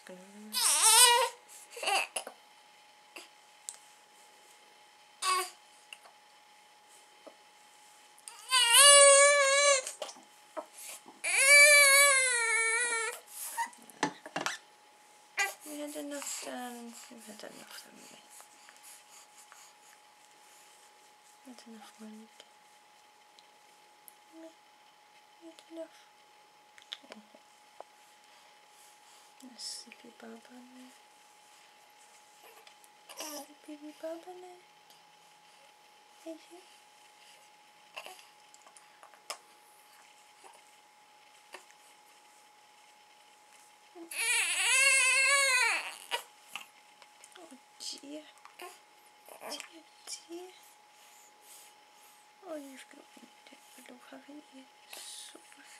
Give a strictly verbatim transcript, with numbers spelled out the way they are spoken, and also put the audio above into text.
just gonna remove. We had enough done. We've had enough, haven't we? We had enough wind. We had enough. Oh. There's sleepy Baba in there. Sleepy Baba in there. Hey, you. Oh dear. Dear, dear. Oh, you've got a pillow, haven't you? So